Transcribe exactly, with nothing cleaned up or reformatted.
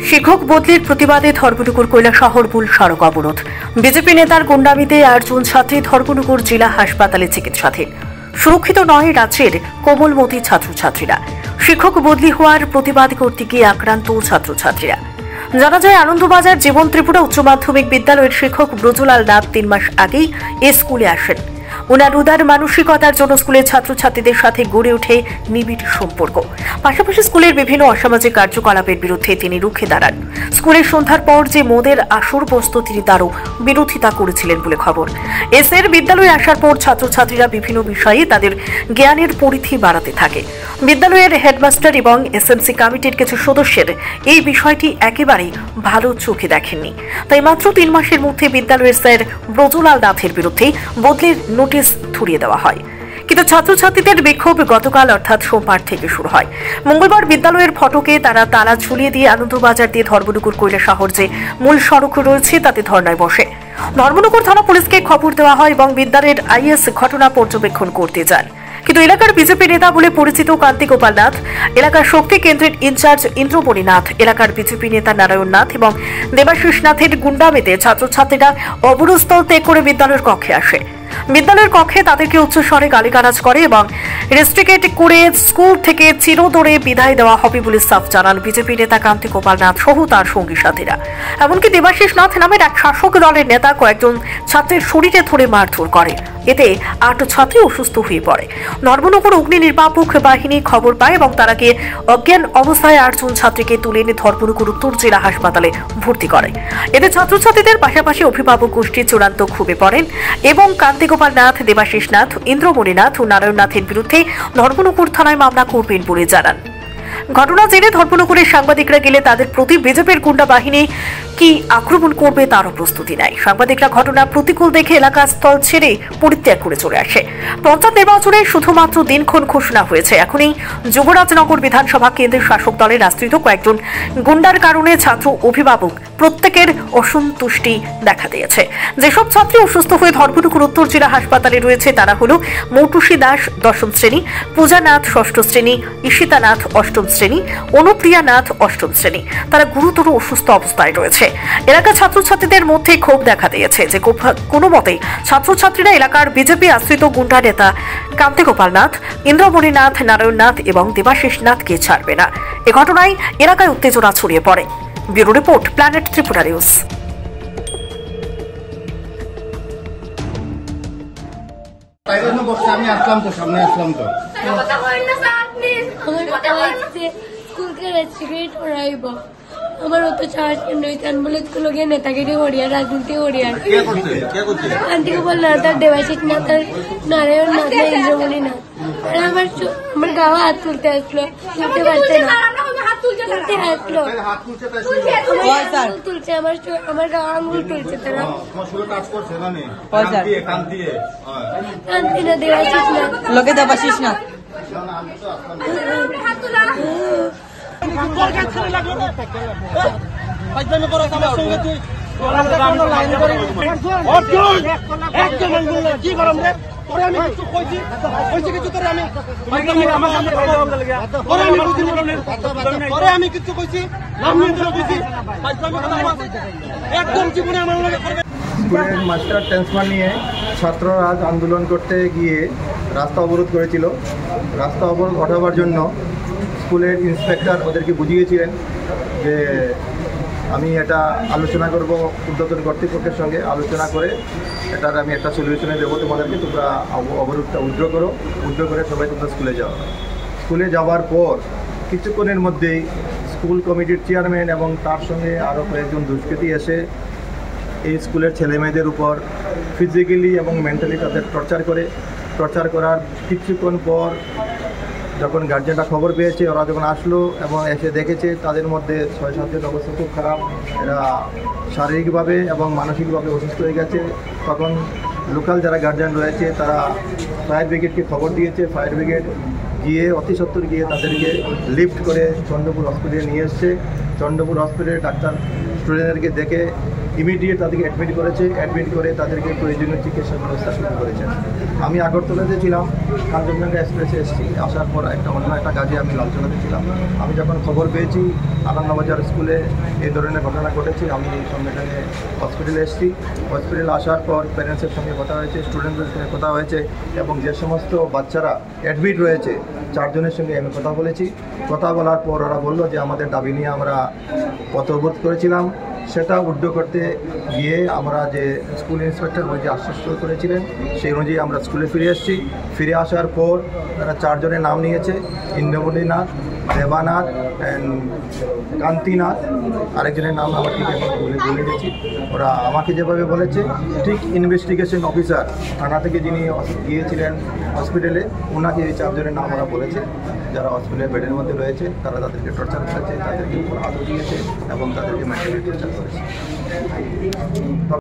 শিক্ষক বদলির প্রতিবাদে ধর্মনগর কৈলাসহর মূল সড়ক অবরোধ। বিজেপি নেতার গুন্ডামিতে আটজন ছাত্রী ধর্মনগর জেলা হাসপাতালে চিকিৎসাধীন। সুরক্ষিত নয় রাজ্যের কোমলমতি ছাত্রছাত্রীরা। শিক্ষক বদলি হওয়ার প্রতিবাদ করতে গিয়ে আক্রান্ত ছাত্রছাত্রীরা। জানা যায়, আনন্দবাজার জীবন ত্রিপুরা উচ্চ মাধ্যমিক বিদ্যালয়ের শিক্ষক ব্রজলাল নাথ তিন মাস আগেই এ স্কুলে আসেন। ওনার উদার মানসিকতার জন্য স্কুলের ছাত্রছাত্রীদের সাথে গড়ে ওঠে নিবিড় সম্পর্ক। পাশাপাশি স্কুলের বিভিন্ন অসামাজিক কার্যকলাপের বিরুদ্ধে তিনি রুখে দাঁড়ান। স্কুলের সন্ধ্যার পর যে মদের আসর বসত, তিনি তারও বিরোধিতা করেছিলেন বলে খবর। এসের বিদ্যালয়ে আসার পর ছাত্রছাত্রীরা বিভিন্ন বিষয়ে তাদের জ্ঞানের পরিধি বাড়াতে থাকে। বিদ্যালয়ের হেডমাস্টার এবং এসএমসি কমিটির কিছু সদস্যের এই বিষয়টি একেবারেই ভালো চোখে দেখেননি। তাই মাত্র তিন মাসের মধ্যে বিদ্যালয়ের স্যার ব্রজলাল নাথের বিরুদ্ধে বদলির নোটিশ ধরিয়ে দেওয়া হয়। কিন্তু ছাত্রছাত্রীদের বিক্ষোভ গতকাল অর্থাৎ সোমবার থেকে শুরু হয়। মঙ্গলবার বিদ্যালয়ের ফটকে তারা তালা ঝুলিয়ে দিয়ে আনন্দবাজার দিয়ে ধর্মনগর কৈলাসহর যে মূল সড়ক রয়েছে তাতে ধর্নায় বসে। ধর্মনগর থানা পুলিশকে খবর দেওয়া হয় এবং বিদ্যালয়ের আইএস ঘটনা পর্যবেক্ষণ করতে যান। কিন্তু এলাকার বিজেপি নেতা বলে পরিচিত কান্তি গোপাল নাথ, এলাকার শক্তি কেন্দ্রের ইনচার্জ ইন্দ্রমণি নাথ, এলাকার বিজেপি নেতা নারায়ণ নাথ এবং দেবাশিস নাথের গুন্ডামিতে ছাত্রছাত্রীরা অবরোধস্থল ত্যাগ করে বিদ্যালয়ের কক্ষে আসে। বিদ্যালয়ের কক্ষে তাদেরকে উচ্চস্বরে গালিগালাজ করে এবং রেস্ট্রিকেট করে স্কুল থেকে চিরদরে বিদায় দেওয়া হবে বলে সাফ জানান বিজেপি নেতা কান্তি গোপাল নাথ সহ তার সঙ্গী সাথীরা। এমনকি দেবাশিস নাথ নামের এক শাসক দলের নেতা কয়েকজন ছাত্রের শরীরে ধরে মারধর করে। এতে আট ছাত্রী অসুস্থ হয়ে পড়ে। ধর্মনগর অগ্নি নির্বাপক বাহিনী খবর পায় এবং তারা গিয়ে অজ্ঞান অবস্থায় আটজন ছাত্রীকে তুলে এনে ধর্মনগর উত্তর জেলা হাসপাতালে ভর্তি করে। এতে ছাত্রছাত্রীদের পাশাপাশি অভিভাবক গোষ্ঠী চূড়ান্ত ক্ষোভে পড়েন এবং কান্তি গোপাল নাথ, দেবাশিস নাথ, ইন্দ্রমণি নাথ ও নারায়ণ নাথের বিরুদ্ধে ধর্মনগর থানায় মামলা করবেন বলে জানান। ঘটনা জেনে ধর্মনগরের সাংবাদিকরা গেলে তাদের প্রতি বিজেপির গুন্ডা বাহিনী কি আক্রমণ করবে তারও প্রস্তুতি নেয়। সাংবাদিকরা ঘটনা প্রতিকূল দেখে এলাকা স্থল ছেড়ে পরিত্যাগ করে চলে আসে। পঞ্চায়েত নির্বাচনে শুধুমাত্র দিনক্ষণ ঘোষণা হয়েছে। এখনই যুবরাজনগর বিধানসভা কেন্দ্রের শাসক দলের আশ্রিত কয়েকজন গুন্ডার কারণে ছাত্র অভিভাবক প্রত্যেকের অসন্তুষ্টি দেখা দিয়েছে। যেসব ছাত্রী অসুস্থ হয়ে ধর্মনগর উত্তর জেলা হাসপাতালে রয়েছে তারা হল মৌটুসী দাস দশম শ্রেণী, পূজা নাথ ষষ্ঠ শ্রেণী, ঈশিতা নাথ অষ্টম শ্রেণী, অনুপ্রিয়া নাথ অষ্টম শ্রেণী। তারা গুরুতর অসুস্থ অবস্থায় রয়েছে। এলাকার ছাত্রছাত্রীদের মধ্যে ক্ষোভ দেখা দিয়েছে যে কোনো মতেই ছাত্রছাত্রীরা এলাকার বিজেপি আশ্রিত গুন্ডা নেতা কান্তি গোপাল নাথ, ইন্দ্রমণি নাথ, নারায়ণ নাথ এবং দেবাশিস নাথকে ছাড়বে না। এ ঘটনায় এলাকায় উত্তেজনা ছড়িয়ে পড়ে। Bureau report, planet Tripura news. আমি আসলাম তো সামনে আসলাম তো আমার অত সাহস কেন বলে স্কুল গিয়ে নেতাগিরি করিয়া রাজনীতি করিয়া কান্তি গোপাল না, তার দেবাশিস না, তার নারায়ণ না, তার ইন্দ্রমণি না। আমার আমার গাওয়া হাত তুলতে আসলো, তুলতে পারছে না, তুলতে আসলো তুলছে আমার আমার গাওয়া আঙুল তুলছে। তারা কান্তি না, দেবাশিস না, লোকে দেবাশিস না। আমি কিছু কইছি স্কুলের মাস্টার ট্রান্সফার নিয়ে ছাত্ররা আজ আন্দোলন করতে গিয়ে রাস্তা অবরোধ করেছিল। রাস্তা অবরোধ হটাবার জন্য স্কুলের ইন্সপেক্টর ওদেরকে বুঝিয়েছিলেন যে আমি এটা আলোচনা করব ঊর্ধ্বতন কর্তৃপক্ষের সঙ্গে, আলোচনা করে এটার আমি একটা সলিউশনে দেবো তোমাদেরকে, তোমরা অবরোধটা উইথড্র করো, উইথড্র করে সবাই তোমরা স্কুলে যাও। স্কুলে যাওয়ার পর কিছুক্ষণের মধ্যেই স্কুল কমিটির চেয়ারম্যান এবং তার সঙ্গে আরও কয়েকজন দুষ্কৃতী এসে এই স্কুলের ছেলেমেয়েদের উপর ফিজিক্যালি এবং মেন্টালি তাদের টর্চার করে। টর্চার করার কিছুক্ষণ পর যখন গার্জেনরা খবর পেয়েছে, ওরা যখন আসলো এবং এসে দেখেছে তাদের মধ্যে ছয় সাতের অবস্থা খুব খারাপ, এরা শারীরিকভাবে এবং মানসিকভাবে অসুস্থ হয়ে গেছে, তখন লোকাল যারা গার্জেন রয়েছে তারা ফায়ার ব্রিগেডকে খবর দিয়েছে। ফায়ার ব্রিগেড গিয়ে অতি সত্বর গিয়ে তাদেরকে লিফট করে চন্দ্রপুর হসপিটালে নিয়ে এসছে। চন্দ্রপুর হসপিটালে ডাক্তার স্টুডেন্টদেরকে দেখে ইমিডিয়েট তাদেরকে অ্যাডমিট করেছে, অ্যাডমিট করে তাদেরকে প্রয়োজনীয় চিকিৎসা ব্যবস্থা শুরু করেছে। আমি আগরতলাতে ছিলাম, কাঞ্চনজঙ্ঘা এক্সপ্রেসে এসেছি, আসার পর একটা অন্য একটা কাজে আমি লালচলাতে ছিলাম। আমি যখন খবর পেয়েছি আনন্দবাজার স্কুলে এই ধরনের ঘটনা ঘটেছে, আমি সংগঠনে হসপিটালে এসেছি। হসপিটালে আসার পর প্যারেন্টসের সঙ্গে কথা হয়েছে, স্টুডেন্টদের সঙ্গে কথা হয়েছে এবং যে সমস্ত বাচ্চারা অ্যাডমিট রয়েছে চারজনের সঙ্গে আমি কথা বলেছি। কথা বলার পর ওরা বললো যে আমাদের দাবি নিয়ে আমরা পত্র অবরোধ করেছিলাম, সেটা উড্ড করতে গিয়ে আমরা যে স্কুল ইন্সপেক্টর যে আশ্বস্ত করেছিলেন সেই অনুযায়ী আমরা স্কুলে ফিরে এসেছি। ফিরে আসার পর তারা চারজনের নাম নিয়েছে, ইন্দ্রমণিনাথ, দেবানাথ অ্যান্ড কান্তিনাথ, আরেকজনের নাম আমার ঠিক এখন ভুলে ভুলে গেছি। ওরা আমাকে যেভাবে বলেছে ঠিক ইনভেস্টিগেশন অফিসার থানা থেকে যিনি গিয়েছিলেন হসপিটালে, ওনাকে এই চারজনের নাম ওরা বলেছে যারা হসপিটালের বেডের মধ্যে রয়েছে। তারা তাদেরকে টর্চার করেছে, তাদেরকে উপর আদর দিয়েছে এবং তাদেরকে মেন্টালি টর্চার করেছে।